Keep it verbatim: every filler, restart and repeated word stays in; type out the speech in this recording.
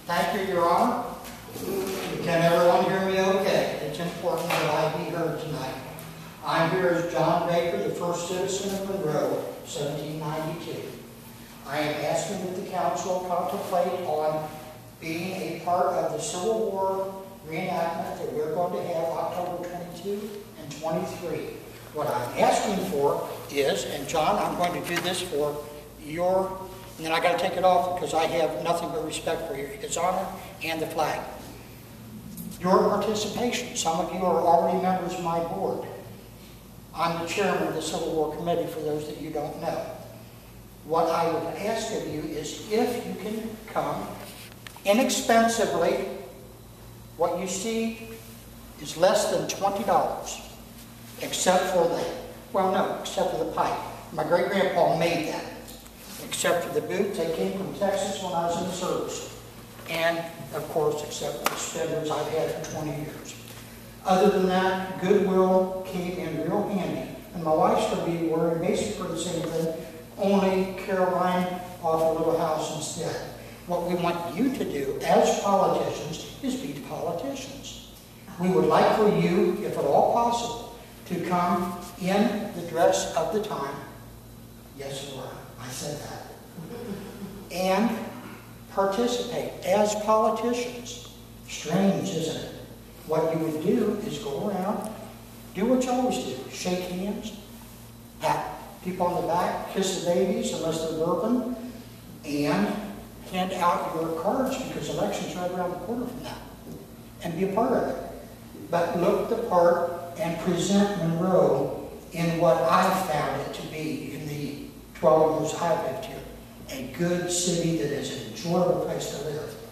Thank you, Your Honor. Can everyone hear me okay? It's important that I be heard tonight. I'm here as John Baker, the first citizen of Monroe, seventeen ninety-two. I am asking that the council contemplate on being a part of the Civil War reenactment that we're going to have October twenty-second and twenty-third. What I'm asking for is, and John, I'm going to do this for your, and then I got to take it off because I have nothing but respect for his honor and the flag. Your participation. Some of you are already members of my board. I'm the chairman of the Civil War Committee, for those that you don't know. What I would ask of you is if you can come inexpensively. What you see is less than twenty dollars, except for the, well no, except for the pipe. My great-grandpa made that. Except for the boots, they came from Texas when I was in the service. And, of course, except for the spenders I've had for twenty years. Other than that, Goodwill came in real handy. And my wife's going to be wearing basically the same thing, only Caroline off a little house instead. What we want you to do as politicians is be politicians. We would like for you, if at all possible, to come in the dress of the time. Yes, Laura, I said that. And participate as politicians. Strange, isn't it? What you would do is go around, do what you always do. Shake hands, pat people on the back, kiss the babies unless they're bourbon, and hand out your cards because election's right around the corner from that. And be a part of it. But look the part and present Monroe in what I found it to be in the twelve years I've lived here. A good city that is an enjoyable place to live.